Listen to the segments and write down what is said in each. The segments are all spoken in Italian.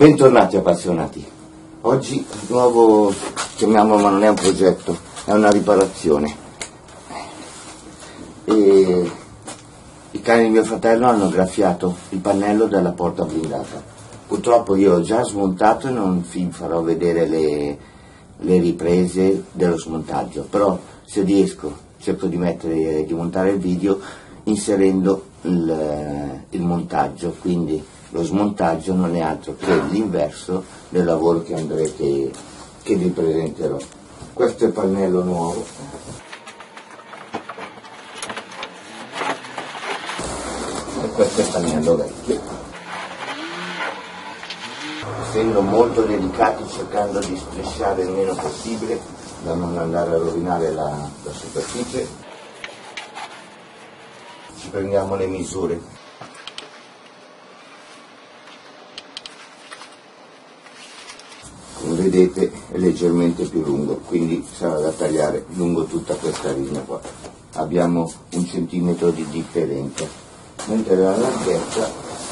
Bentornati appassionati. Oggi nuovo, chiamiamolo, ma non è un progetto, è una riparazione. E i cani di mio fratello hanno graffiato il pannello della porta blindata. Purtroppo io ho già smontato e non vi farò vedere le riprese dello smontaggio, però se riesco cerco di montare il video inserendo il montaggio, quindi lo smontaggio non è altro che l'inverso del lavoro che vi presenterò. Questo è il pannello nuovo. E questo è il pannello vecchio. Essendo molto delicati, cercando di strisciare il meno possibile, da non andare a rovinare la superficie, ci prendiamo le misure. Come vedete è leggermente più lungo, quindi sarà da tagliare lungo tutta questa linea qua. Abbiamo 1 centimetro di differenza, mentre la larghezza,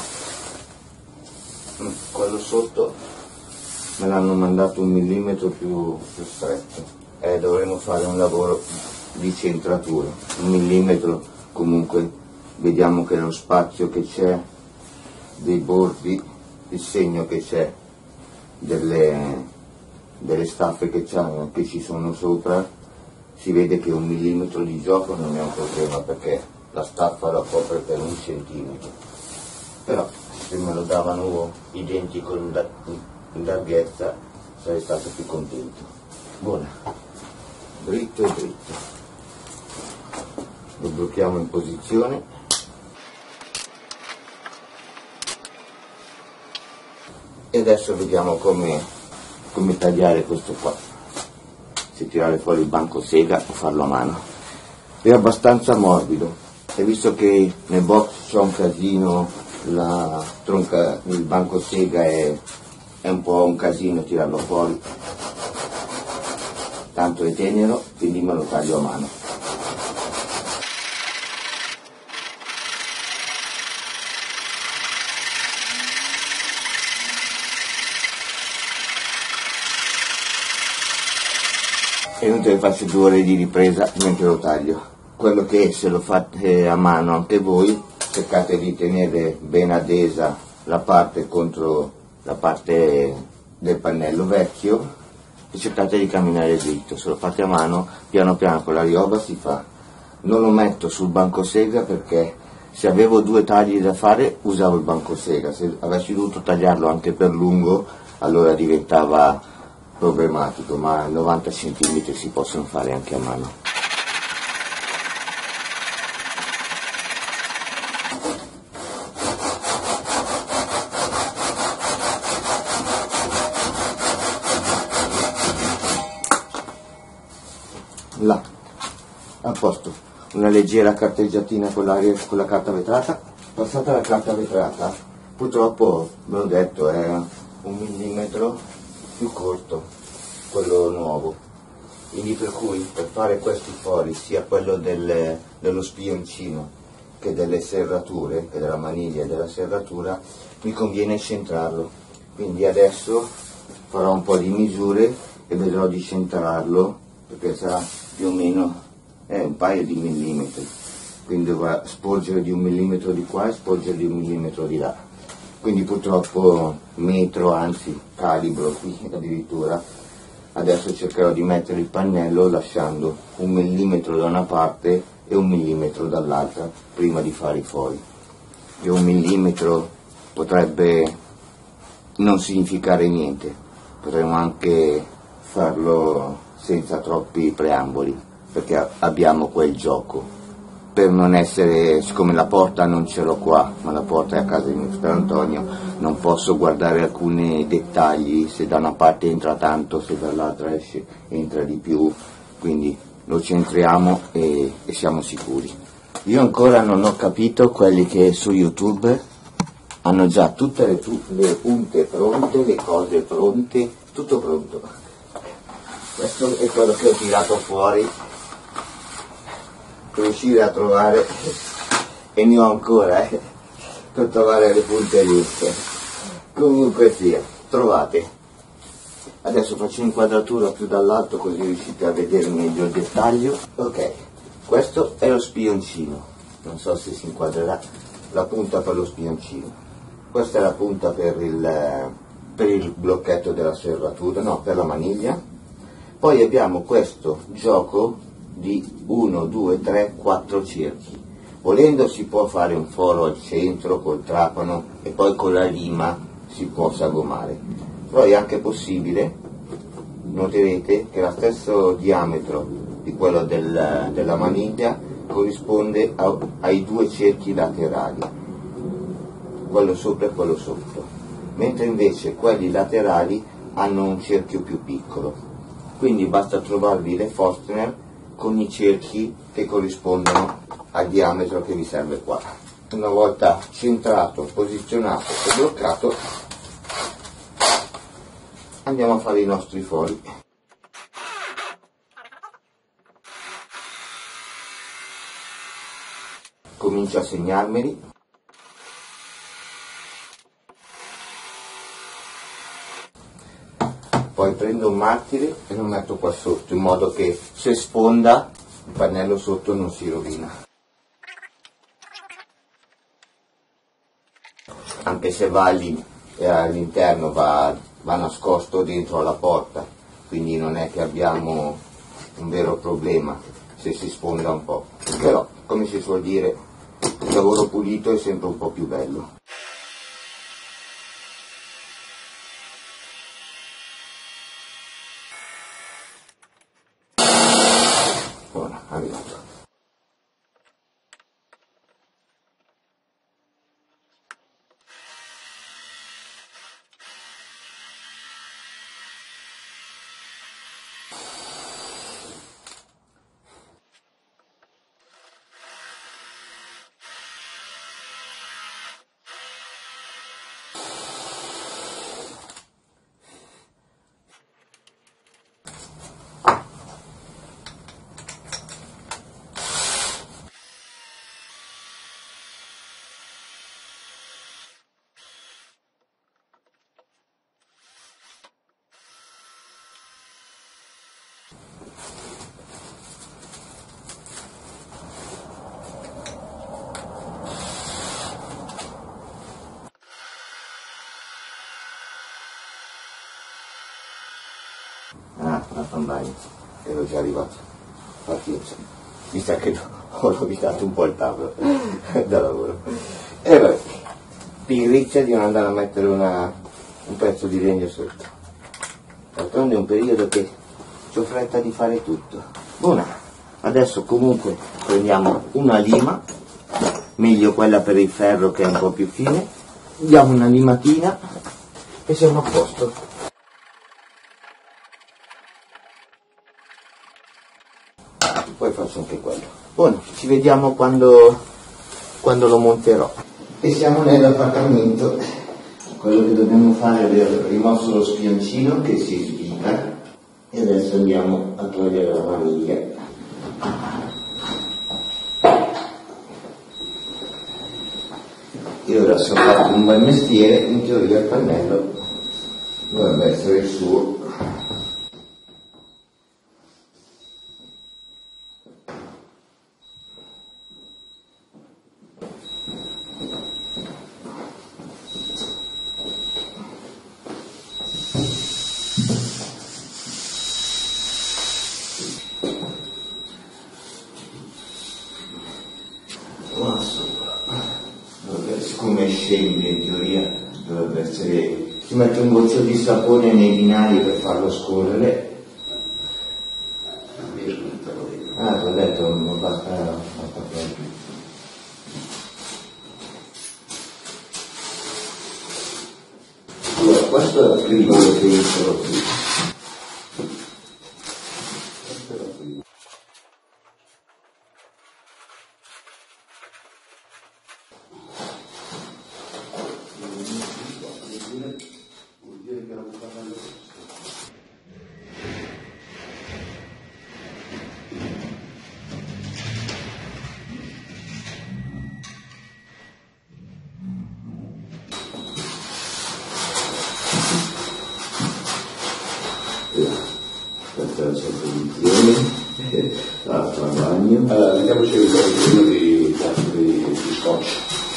quello sotto me l'hanno mandato 1 millimetro più stretto e dovremo fare un lavoro di centratura. 1 millimetro comunque vediamo che lo spazio che c'è dei bordi, il segno che c'è delle staffe che ci sono sopra, si vede che 1 millimetro di gioco non è un problema perché la staffa la copre per 1 centimetro, però se me lo davano identico in larghezza sarei stato più contento. Buona, dritto e dritto, lo blocchiamo in posizione. E adesso vediamo come tagliare questo qua, se tirare fuori il banco sega o farlo a mano. È abbastanza morbido e visto che nel box c'è un casino, il banco sega è un po' un casino tirarlo fuori, tanto è tenero, quindi me lo taglio a mano. È inutile che faccio 2 ore di ripresa mentre lo taglio. Quello che se lo fate a mano anche voi, cercate di tenere ben adesa la parte contro la parte del pannello vecchio e cercate di camminare dritto. Se lo fate a mano, piano piano con la rioba si fa. Non lo metto sul banco sega perché se avevo 2 tagli da fare usavo il banco sega. Se avessi dovuto tagliarlo anche per lungo allora diventava problematico, ma 90 cm si possono fare anche a mano. Là, a posto, una leggera carteggiatina con la carta vetrata. Passata la carta vetrata, purtroppo, ve l'ho detto, è 1 millimetro più corto quello nuovo, quindi per cui per fare questi fori, sia quello dello spioncino che delle serrature, che della maniglia e della serratura, mi conviene centrarlo. Quindi adesso farò un po' di misure e vedrò di centrarlo perché sarà più o meno un paio di millimetri, quindi dovrà sporgere di 1 millimetro di qua e sporgere di 1 millimetro di là. Quindi purtroppo metro, anzi calibro qui addirittura. Adesso cercherò di mettere il pannello lasciando 1 millimetro da una parte e 1 millimetro dall'altra prima di fare i fori. E 1 millimetro potrebbe non significare niente, potremmo anche farlo senza troppi preamboli perché abbiamo quel gioco. Per non essere, siccome la porta non ce l'ho qua, ma la porta è a casa di mio fratello Antonio, non posso guardare alcuni dettagli, se da una parte entra tanto, se dall'altra entra di più, quindi lo centriamo e siamo sicuri. Io ancora non ho capito quelli che su YouTube hanno già tutte le punte pronte, le cose pronte, tutto pronto. Questo è quello che ho tirato fuori per riuscire a trovare, e ne ho ancora per trovare le punte giuste. Comunque sia, trovate. Adesso faccio un'inquadratura più dall'alto così riuscite a vedere meglio il dettaglio. Ok, questo è lo spioncino, non so se si inquadrerà, la punta per lo spioncino. Questa è la punta per il blocchetto della serratura, no, per la maniglia. Poi abbiamo questo gioco di 1, 2, 3, 4 cerchi. Volendo si può fare un foro al centro col trapano e poi con la lima si può sagomare. Però è anche possibile, noterete che lo stesso diametro di quello della maniglia corrisponde ai due cerchi laterali, quello sopra e quello sotto, mentre invece quelli laterali hanno un cerchio più piccolo. Quindi basta trovarvi le Forstner con i cerchi che corrispondono al diametro che vi serve qua. Una volta centrato, posizionato e bloccato, andiamo a fare i nostri fori. Comincio a segnarmeli. Poi prendo un martire e lo metto qua sotto, in modo che se sfonda il pannello sotto non si rovina. Anche se va lì all'interno, va nascosto dentro alla porta, quindi non è che abbiamo un vero problema se si sfonda un po'. Però, come si suol dire, il lavoro pulito è sempre un po' più bello. Ora, arrivato. La fanbagna, ero già arrivato, pazienza, mi sa che ho rovinato un po' il tavolo da lavoro. E vabbè, pigrizia di non andare a mettere un pezzo di legno sotto. D'altronde è un periodo che ho fretta di fare tutto. Buona, adesso comunque prendiamo una lima, meglio quella per il ferro che è un po' più fine, diamo una limatina e siamo a posto. Poi faccio anche quello. Buono, ci vediamo quando lo monterò. E siamo nell'appartamento. Quello che dobbiamo fare è aver rimosso lo spioncino che si svica e adesso andiamo a togliere la maniglia. Io adesso ho fatto un bel mestiere, in teoria il pannello dovrebbe essere il suo. Siccome scende in teoria dovrebbe essere, si mette un goccio di sapone nei binari per farlo scorrere. Ah, l'ho detto, non basta più. Allora, questo è il frigolo che io farò qui. Questa è la sua posizione, l'altro bagno. Allora, mettiamoci il ricordo di scotch.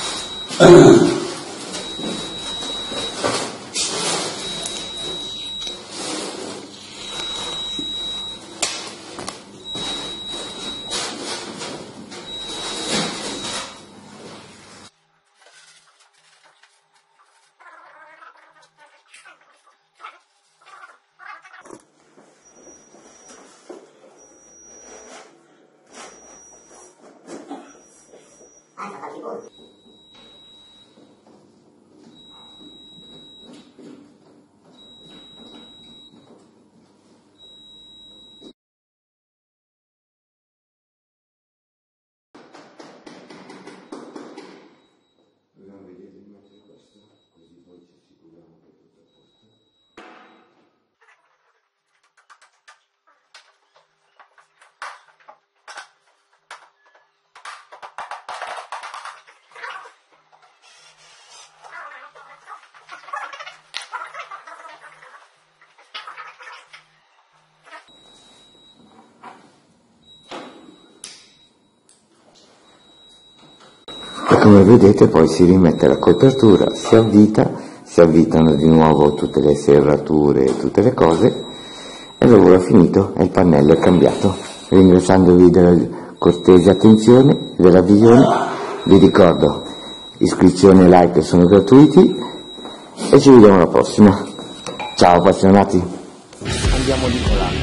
E come vedete poi si rimette la copertura, si avvitano di nuovo tutte le serrature e tutte le cose e il lavoro è finito e il pannello è cambiato. Ringraziandovi della cortese attenzione e della visione, vi ricordo iscrizione e like sono gratuiti e ci vediamo alla prossima. Ciao appassionati! Andiamo di colà.